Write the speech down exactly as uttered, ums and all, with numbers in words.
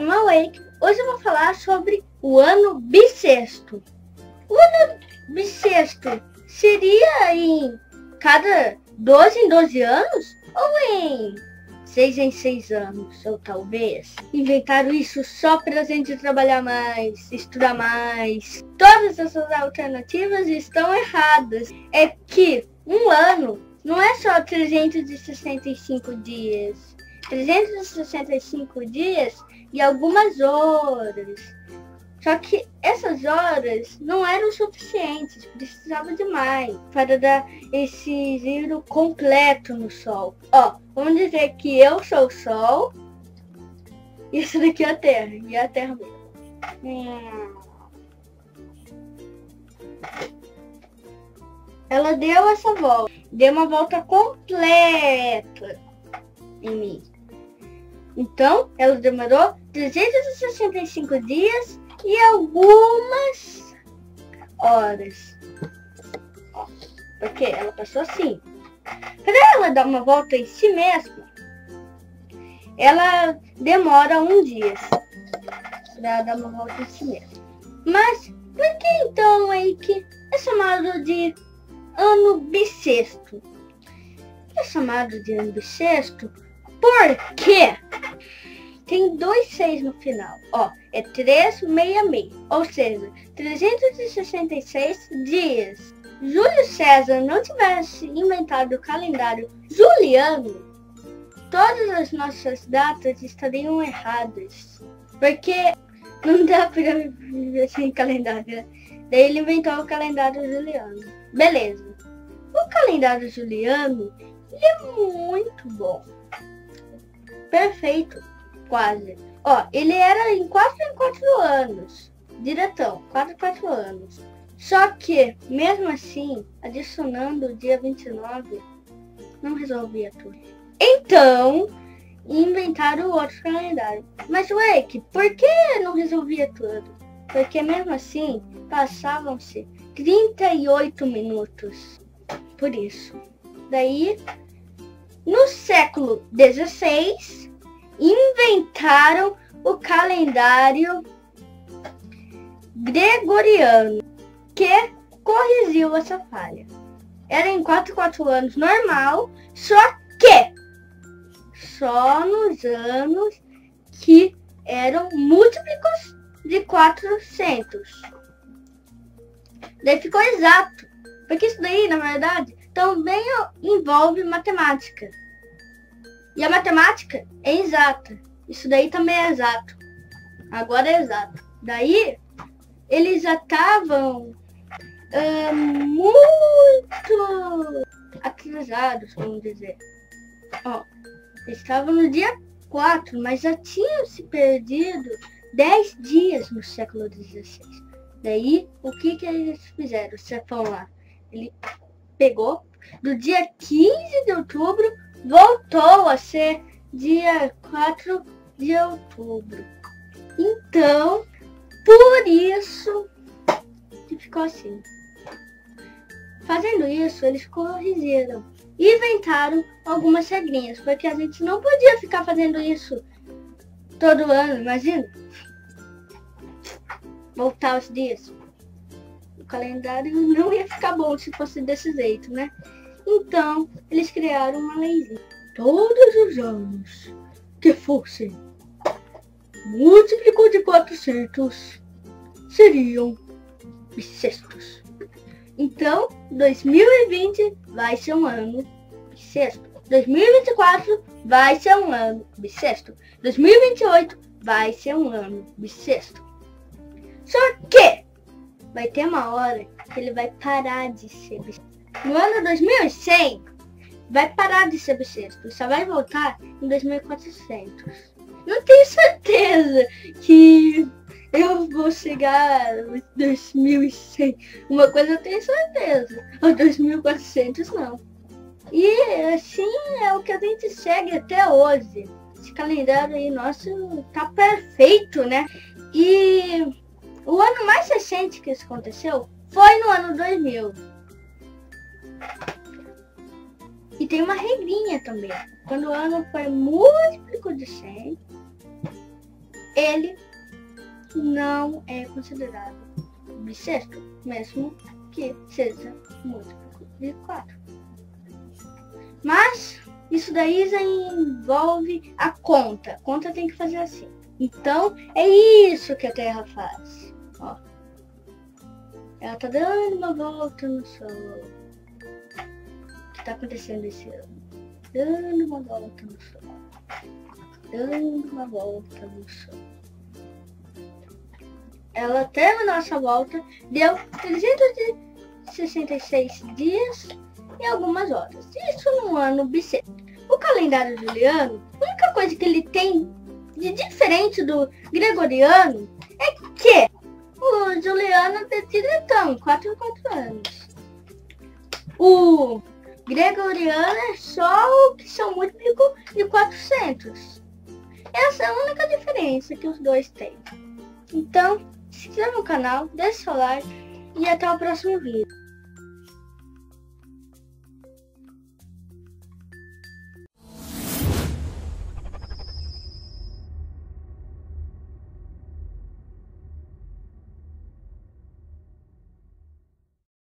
chamo Wake. Hoje eu vou falar sobre o ano bissexto. O ano bissexto seria em cada doze em doze anos? Ou em seis em seis anos? Ou talvez inventaram isso só para a gente trabalhar mais, estudar mais. Todas essas alternativas estão erradas. É que um ano não é só trezentos e sessenta e cinco dias. trezentos e sessenta e cinco dias e algumas horas. Só que essas horas não eram suficientes, precisava de mais para dar esse giro completo no Sol. Ó, vamos dizer que eu sou o Sol e isso daqui é a Terra, e é a Terra mesmo. Hum. Ela deu essa volta, deu uma volta completa em mim. Então, ela demorou trezentos e sessenta e cinco dias e algumas horas. Ó, porque ela passou assim. Para ela dar uma volta em si mesma, ela demora um dia para dar uma volta em si mesma. Mas, por que então é que é chamado de ano bissexto? É chamado de ano bissexto porque tem dois seis no final. Ó, é trezentos e sessenta e seis, ou seja, trezentos e sessenta e seis dias. Júlio César não tivesse inventado o calendário juliano, todas as nossas datas estariam erradas. Porque não dá pra viver sem calendário, né? Daí ele inventou o calendário juliano. Beleza. O calendário juliano, ele é muito bom. Perfeito, quase. Ó, ele era em quatro em quatro anos. Diretão, quatro em quatro anos. Só que, mesmo assim, adicionando o dia vinte e nove, não resolvia tudo. Então, inventaram outro calendário. Mas, Wake, por que não resolvia tudo? Porque, mesmo assim, passavam-se trinta e oito minutos. Por isso. Daí, no século dezesseis, inventaram o calendário gregoriano, que corrigiu essa falha. Era em quatro em quatro anos normal, só que só nos anos que eram múltiplos de quatrocentos. Daí ficou exato, porque isso daí, na verdade, também envolve matemática. E a matemática é exata. Isso daí também é exato. Agora é exato. Daí, eles já estavam uh, muito atrasados, vamos dizer. Ó, eles estavam no dia quatro, mas já tinham se perdido dez dias no século dezesseis. Daí, o que que eles fizeram? O chefão lá, ele pegou do dia quinze de outubro, voltou a ser dia quatro de outubro. Então, por isso que ficou assim. Fazendo isso, eles corrigiram e inventaram algumas regrinhas, porque a gente não podia ficar fazendo isso todo ano, imagina. Voltar os dias. O calendário não ia ficar bom se fosse desse jeito, né? Então, eles criaram uma leizinha. Todos os anos que fossem múltiplo de quatrocentos seriam bissextos. Então, dois mil e vinte vai ser um ano bissexto. dois mil e vinte e quatro vai ser um ano bissexto. dois mil e vinte e oito vai ser um ano bissexto. Só que vai ter uma hora que ele vai parar de ser bissexto. No ano dois mil e cem, vai parar de ser bissexto. Só vai voltar em dois mil e quatrocentos. Não tenho certeza que eu vou chegar em dois mil e cem. Uma coisa eu tenho certeza. Ou dois mil e quatrocentos não. E assim é o que a gente segue até hoje. Esse calendário aí nosso tá perfeito, né? E o ano mais recente que isso aconteceu foi no ano dois mil. E tem uma regrinha também. Quando o ano foi múltiplo de cem, ele não é considerado bissexto, mesmo que seja múltiplo de quatro. Mas isso daí já envolve a conta. A conta tem que fazer assim. Então, é isso que a Terra faz. Ó. Ela tá dando uma volta no Sol. O que tá acontecendo esse ano? Dando uma volta no Sol. Dando uma volta no Sol. Ela terminou essa volta, deu trezentos e sessenta e seis dias e algumas horas. Isso num ano bissexto. O calendário juliano, a única coisa que ele tem de diferente do gregoriano é que o juliano é diretão, quatro em quatro anos. O gregoriano é só o que são múltiplo de quatrocentos. Essa é a única diferença que os dois têm. Então, se inscreva no canal, deixe seu like e até o próximo vídeo.